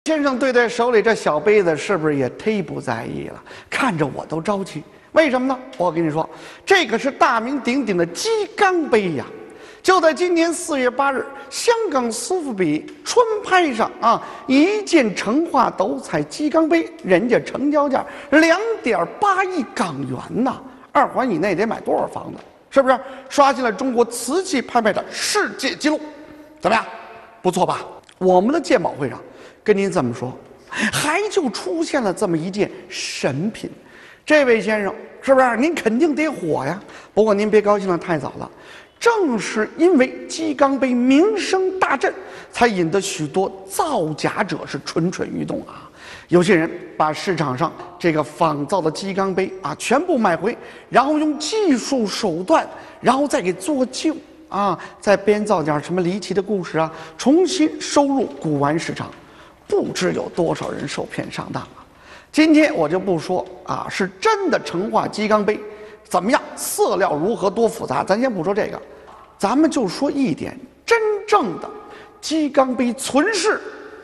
先生对待手里这小杯子是不是也忒不在意了？看着我都着急。为什么呢？我跟你说，这可是大名鼎鼎的鸡缸杯呀！就在今年4月8日，香港苏富比春拍上啊，一件成化斗彩鸡缸杯，人家成交价2.8亿港元呐！2环以内得买多少房子？是不是刷新了中国瓷器拍卖的世界纪录？怎么样？不错吧？我们的鉴宝会上跟您这么说，还就出现了这么一件神品。这位先生，是不是您肯定得火呀？不过您别高兴得太早了，正是因为鸡缸杯名声大振，才引得许多造假者是蠢蠢欲动啊！有些人把市场上这个仿造的鸡缸杯啊全部买回，然后用技术手段，然后再给做旧啊，再编造点什么离奇的故事啊，重新收入古玩市场，不知有多少人受骗上当啊！今天我就不说啊，是真的成化鸡缸杯怎么样，色料如何多复杂，咱先不说这个，咱们就说一点，真正的鸡缸杯存世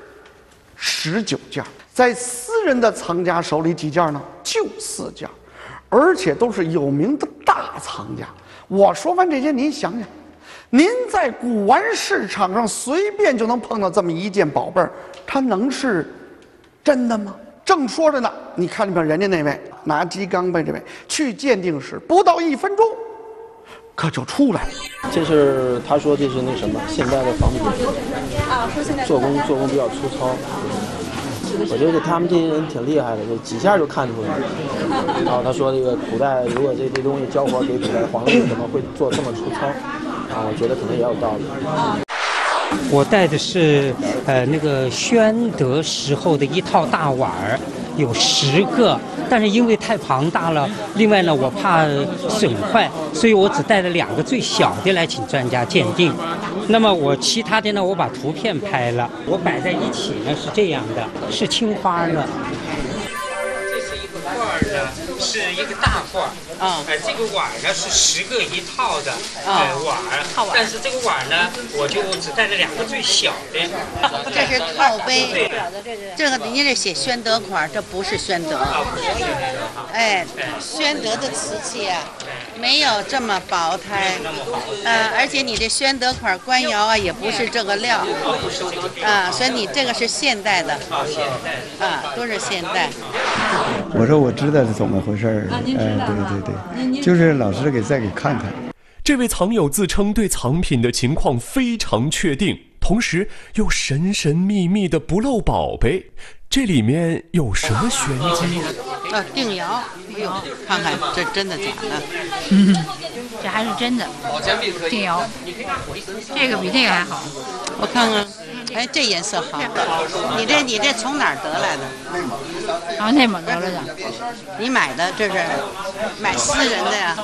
19件，在私人的藏家手里几件呢？就4件，而且都是有名的大藏家。我说完这些，您想想，您在古玩市场上随便就能碰到这么一件宝贝儿，它能是真的吗？正说着呢，你看见人家那位拿鸡缸杯这位去鉴定时，不到1分钟，可就出来了。 这是他说这是那什么现代的仿品啊，说现在做工比较粗糙。我觉得他们这些人挺厉害的，就几下就看出来了。然后他说这个古代如果这东西交活给古代皇帝，怎么会做这么粗糙？啊，我觉得可能也有道理。 我带的是那个宣德时候的一套大碗儿，有10个，但是因为太庞大了，另外呢我怕损坏，所以我只带了2个最小的来请专家鉴定。那么我其他的呢，我把图片拍了，我摆在一起呢是这样的，是青花呢。这是一个罐儿呢，是一个大罐儿。这个碗呢是10个一套的碗，但是这个碗呢，我就只带了2个最小的。 这是套杯，这个您这写宣德款，这不是宣德。哎，宣德的瓷器啊，没有这么薄胎，而且你这宣德款官窑啊，也不是这个料，所以你这个是现代的，都是现代。 我说我知道是怎么回事儿，对，就是老师再给看看。 这位藏友自称对藏品的情况非常确定，同时又神神秘秘的不露宝贝，这里面有什么玄机？ 定窑，哎呦，看看这真的假的？ 这还是真的。定窑，这个比那个还好。 我看看，哎，这颜色好。你这从哪儿得来的？ 然后内蒙得来的。 你买的这是买私人的呀？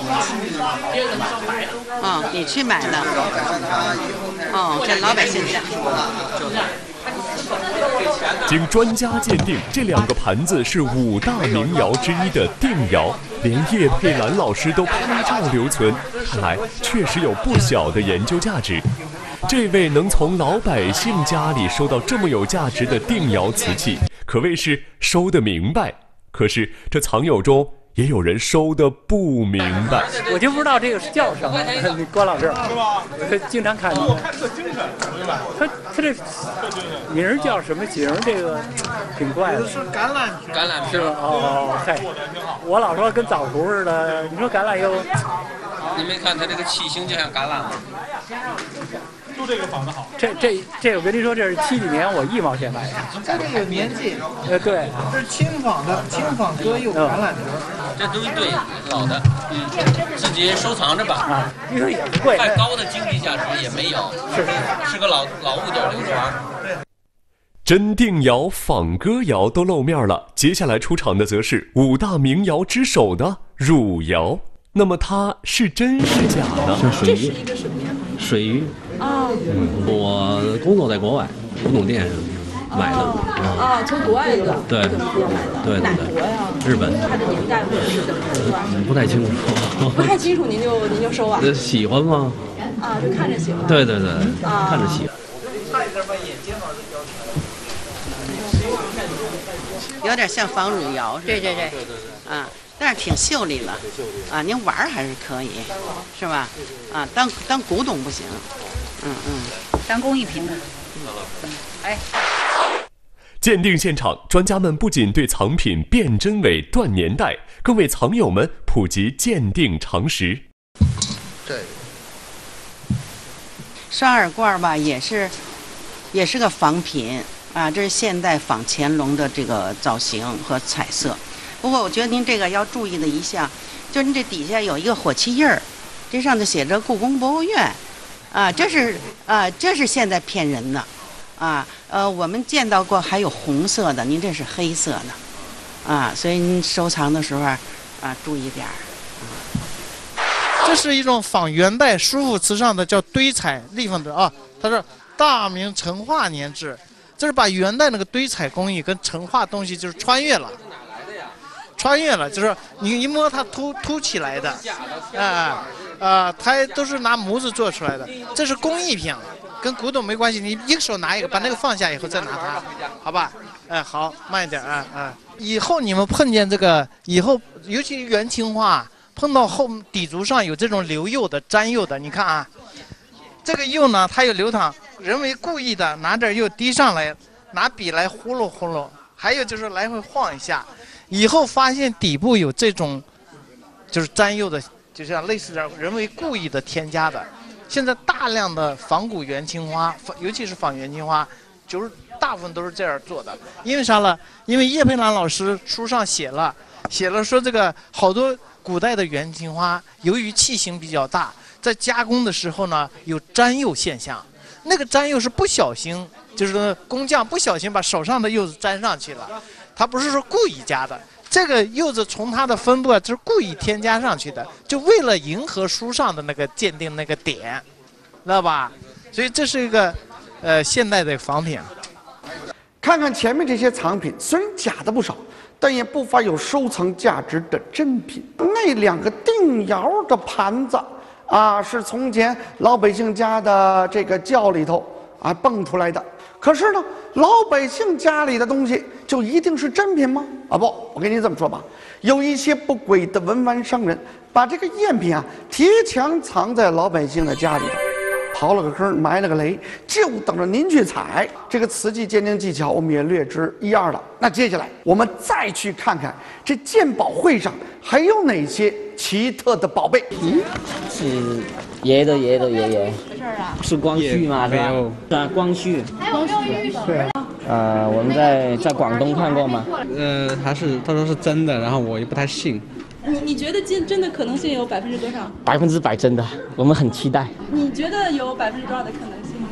你去买的。这老百姓家。 经专家鉴定，这2个盘子是5大名窑之一的定窑，连叶佩兰老师都拍照留存，看来确实有不小的研究价值。这位能从老百姓家里收到这么有价值的定窑瓷器，可谓是收得明白。可是这藏友中也有人收得不明白。 我就不知道这个是叫什么，关老师是吧？我经常看你。 看特精神，明白？ 他这名儿叫什么形？这个挺怪的。 是橄榄皮。橄榄是吧？嗨，我老说跟枣核似的。你说橄榄油？ 你没看它这个器型就像橄榄吗？ 就这个仿的好。 这我跟您说，这是70几年我1毛钱买的。 它这个年纪， 对， 这是轻纺的，轻纺革又橄榄皮。 这东西对老的，自己收藏着吧。 你说也不贵， 太高的经济价值也没有，是个老物件流传。 真定窑、仿歌窑都露面了，接下来出场的则是5大名窑之首的汝窑。那么它是真是假呢？ 这是一个什么呀？ 水鱼。我工作在国外，古董店买的。 从国外的对，哪国呀？ 日本。 它的年代或者是怎么说？ 不太清楚。 不太清楚，您就收啊？ 喜欢吗？ 就看着喜欢。 对，看着喜欢。 看一下把眼睫毛都雕出来。 有点像仿汝窑似的。对，啊，但是挺秀丽了，啊，您玩还是可以，是吧？啊，当古董不行， 当工艺品。哎。 鉴定现场，专家们不仅对藏品辨真伪、断年代，更为藏友们普及鉴定常识。 这双耳罐吧，也是个仿品啊，这是现代仿乾隆的这个造型和彩色。不过我觉得您这个要注意的一项，就是您这底下有一个火漆印儿，这上头写着故宫博物院，啊，这是现在骗人的。啊，我们见到过还有红色的，您这是黑色的，啊，所以您收藏的时候啊，注意点儿。 这是一种仿元代书府瓷上的叫堆彩立方的啊，它是大明成化年制，这是把元代那个堆彩工艺跟成化东西就是穿越了，就是你一摸它凸起来的，它都是拿模子做出来的，这是工艺品。跟古董没关系，你一个手拿一个，把那个放下以后再拿它，好吧？好，慢一点啊。以后你们碰见这个，以后尤其元青花，碰到后底足上有这种留釉的、沾釉的，你看啊，这个釉呢，它有流淌，人为故意的拿点釉滴上来，拿笔来呼噜呼噜，还有就是来回晃一下，以后发现底部有这种就是沾釉的，就像类似的人为故意的添加的。现在大量的仿古元青花，尤其是仿元青花，就是大部分都是这样做的。因为啥了？因为叶佩兰老师书上写了说这个好多古代的元青花，由于器型比较大，在加工的时候呢有沾釉现象。那个沾釉是不小心，就是工匠不小心把手上的釉子沾上去了，他不是说故意加的。这个釉子从它的分布啊，就是故意添加上去的，就为了迎合书上的那个鉴定那个点，知道吧？所以这是一个现代的仿品。 看看前面这些藏品，虽然假的不少，但也不乏有收藏价值的真品。那2个定窑的盘子啊，是从前老百姓家的这个窖里头啊蹦出来的。可是呢，老百姓家里的东西就一定是真品吗？啊不，我跟您这么说吧，有一些不轨的文玩商人把这个赝品啊贴墙藏在老百姓的家里头，刨了个坑，埋了个雷，就等着您去采。这个瓷器鉴定技巧我们也略知一二了。那接下来我们再去看看这鉴宝会上还有哪些奇特的宝贝。 是爷爷的爷爷的爷爷，是光绪吗？是吧？是啊，光绪。 对。 我们在广东看过吗？ 他说是真的，然后我也不太信。 你觉得真的可能性有多少 ？100%真的，我们很期待。 你觉得有多少的可能性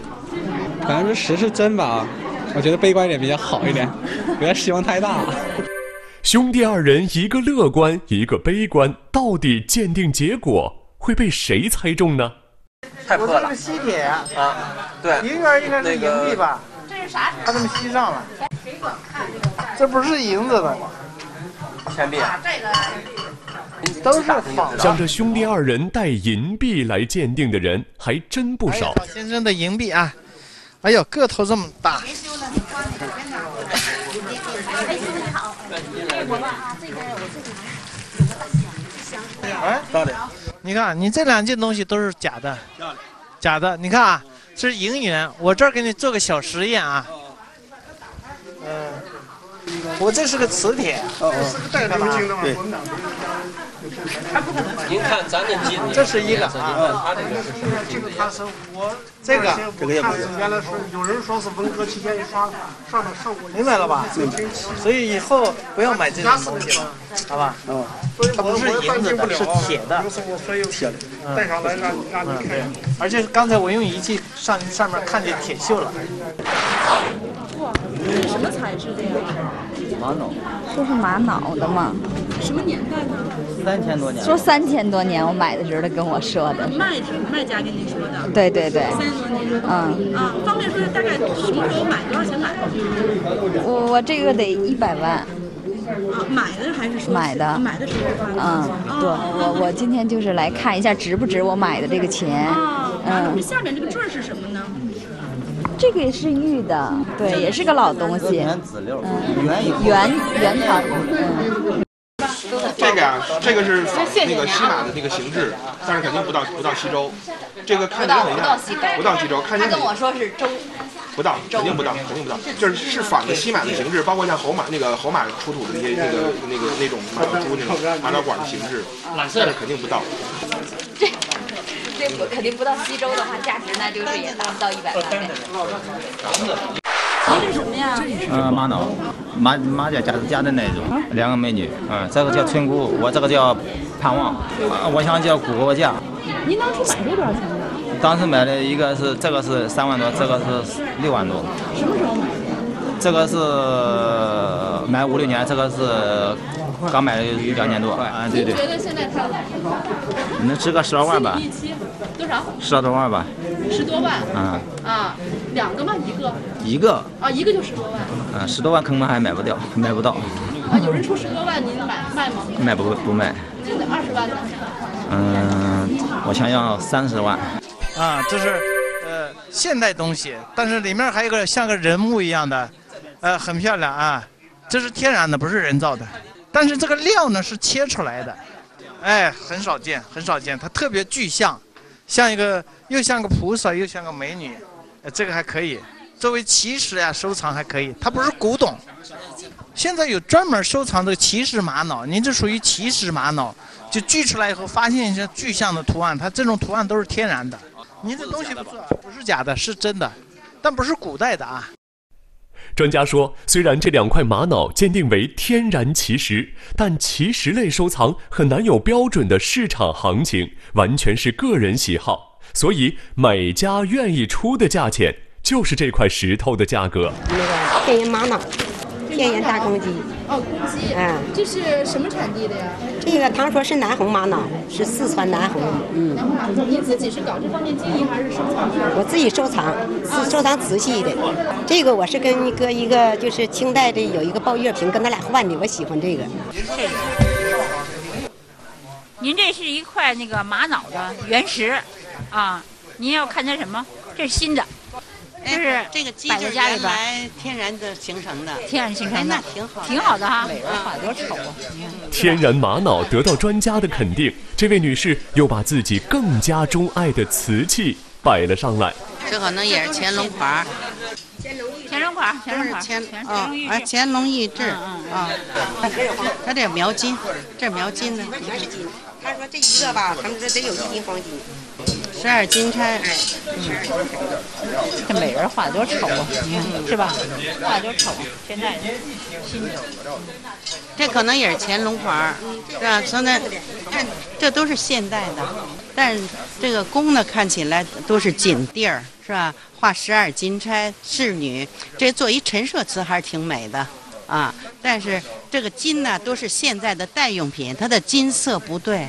？10%是真吧？我觉得悲观一点比较好一点，不要希望太大了。 兄弟2人，一个乐观，一个悲观，到底鉴定结果会被谁猜中呢？ 太破了。我这是吸铁啊，对，银元应该是银币吧？ 这是啥？ 它这么吸上了。谁管看这个？这不是银子的钱币。 都是仿的。 像这兄弟2人带银币来鉴定的人还真不少。 老先生的银币啊，哎呦，个头这么大。哎，你看，你这2件东西都是假的，假的。你看啊，这是银元，我这儿给你做个小实验啊。我这是个磁铁， 对。您看咱的金， 这是一个啊， 这个它是我这个也不是原来是有人说是文革期间上过， 明白了吧？所以以后不要买这种东西了，好吧？它不是银子的，是铁的， 铁的，带上来让你看。 而且刚才我用仪器上面看见铁锈了。 哇，什么材质的呀？ 玛瑙，说是玛瑙的吗？ 什么年代呢 ？3000多年。 说3000多年，我买的时候他跟我说的。 卖家跟您说的。 对对对。 30多年。方便说大概什么时候买，多少钱买的？ 我这个得100万。 买的还是说？ 买的。 买的时候。 对，我今天就是来看一下值不值我买的这个钱。 那么下面这个坠是什么呢？ 这个也是玉的，对，也是个老东西。圆团。 这个呀，这个是那个西马的那个形制，但是肯定不到西周。这个看起来很像，不到西周，看起来。 他跟我说是周。 不到，肯定不到。就是仿的西马的形制，包括像侯马出土的那些那种马脑珠那种马脑管的形制，但是肯定不到。 这肯定不到西周的话，价值那就是也达不到100万。您是什么呀？ 玛瑙，马甲夹的那种，两个美女，这个叫春姑，我这个叫盼望，我想叫古国价。 您当初买这多少钱呢？ 当时买的一个是这个是3万多，这个是6万多。 什么时候买的？ 这个是买5、6年，这个是刚买了2年多。对。 您觉得现在它能值个10多万吧？ 多少 ？10多万吧。 10多万。2个吗？ 一个。 一个就10多万。 10多万可能还买不到。 有人出10多万，您卖吗？ 卖不卖。 真的20万呢？ 我想要30万。 这是现代东西，但是里面还有一个像个人物一样的，很漂亮啊。这是天然的，不是人造的。但是这个料呢是切出来的，很少见。它特别具象，又像个菩萨，又像个美女，这个还可以作为奇石呀收藏还可以。它不是古董，现在有专门收藏这个奇石玛瑙，您这属于奇石玛瑙，就锯出来以后发现一些具象的图案，它这种图案都是天然的。您这东西不是假的，是真的，但不是古代的啊。 专家说，虽然这2块玛瑙鉴定为天然奇石，但奇石类收藏很难有标准的市场行情，完全是个人喜好，所以买家愿意出的价钱就是这块石头的价格。 那个天然玛瑙，天然大公鸡。 公鸡。这是什么产地的呀？ 这个他说是南红玛瑙，是四川南红。 您自己是搞这方面技艺还是收藏？ 我自己收藏，是收藏瓷器的。这个我是跟一个就是清代的有一个抱月瓶，跟他俩换的，我喜欢这个。 您这是一块那个玛瑙的原石，您要看它什么？这是新的。就是这个鸡摆在家里边， 天然的形成的， 那挺好的哈。 美人画多丑啊！ 天然玛瑙得到专家的肯定，这位女士又把自己更加钟爱的瓷器摆了上来。 这可能也是乾隆款。 乾隆款， 乾隆御制它这描金，这描金的。 他说这一个吧，他们说得有1斤黄金。 12金钗， 这美人画的多丑啊，是吧？画的多丑，现在新的。 这可能也是乾隆款，是吧？现在这都是现代的，但是这个宫呢看起来都是锦地儿，是吧？画12金钗仕女，这做一陈设瓷还是挺美的啊。但是这个金呢都是现在的代用品，它的金色不对。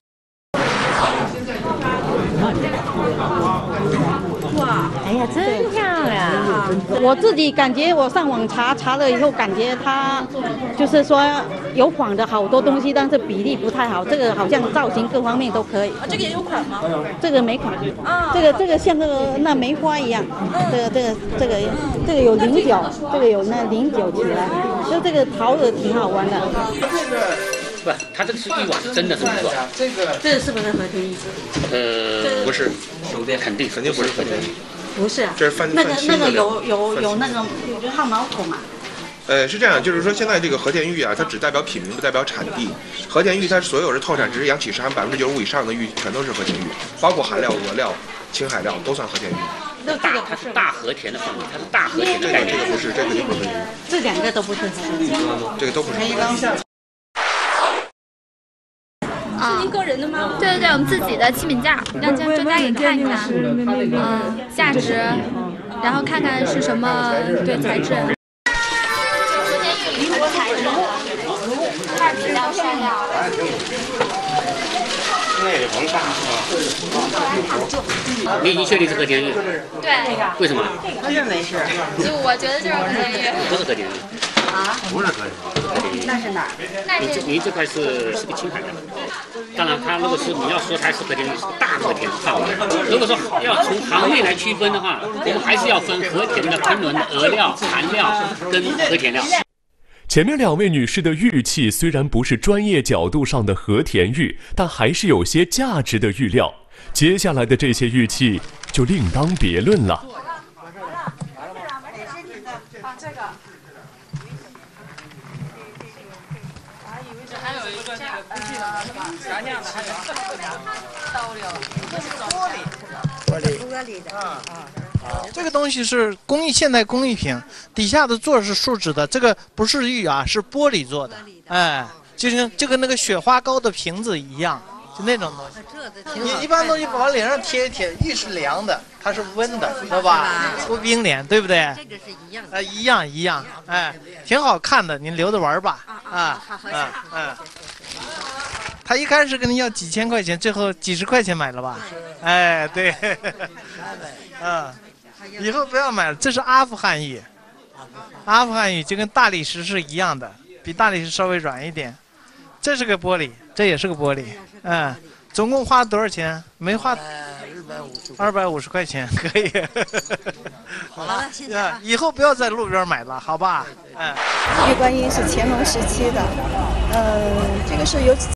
哇， 哎呀，真漂亮！ 我自己感觉，我上网查了以后，感觉它就是说有仿的好多东西，但是比例不太好。这个好像造型各方面都可以。这个也有款吗？这个没款。这个像那梅花一样。这个有菱角，这个有那菱角起来，就这个陶的挺好玩的。 不，它这个是一碗真的，是不是？ 这个是不是和田玉？ 不是， 肯定不是和田玉。 不是啊， 这是那个有那个汗毛孔嘛？ 是这样，就是说现在这个和田玉啊，它只代表品名，不代表产地。和田玉它所有的透产值、阳起石含95%以上的玉，全都是和田玉，包括韩料、俄料、青海料都算和田玉。 它是大和田的范围，它是大和田的概念。 这个不是，这个肯定不是和田玉。 这2个都不是。 这个都不是。 是您个人的吗？ 对，我们自己的器皿架，让专家给看一看，价值，然后看看是什么材质。 灵活材质，2质量山料。 那个黄大你确定是和田玉？ 对。 为什么？ 他认为是。就我觉得就是和田玉。 不是和田玉。 不是和田。 那是哪儿？ 您这块是个青海的。当然，它如果是你要说它是和田，是大和田范围。如果说要从行内来区分的话，我们还是要分和田的喷轮的鹅料、含料跟和田料。 前面2位女士的玉器虽然不是专业角度上的和田玉，但还是有些价值的玉料。接下来的这些玉器就另当别论了。 玻璃的这个东西是现代工艺品，底下的座是树脂的，这个不是玉啊，是玻璃做的，哎，就跟那个雪花膏的瓶子一样，就那种东西。你一般东西往脸上贴一贴，玉是凉的，它是温的，知道吧？不冰脸，对不对？ 这个是一样的。 一样，哎，挺好看的，您留着玩吧。他一开始跟你要几千块钱，最后几十块钱买了吧？哎，对，以后不要买了，这是阿富汗玉，阿富汗玉就跟大理石是一样的，比大理石稍微软一点。这是个玻璃，这也是个玻璃，总共花多少钱？没花250块钱，可以。 好了，谢谢。 以后不要在路边买了，好吧？ 玉观音是乾隆时期的，这个是有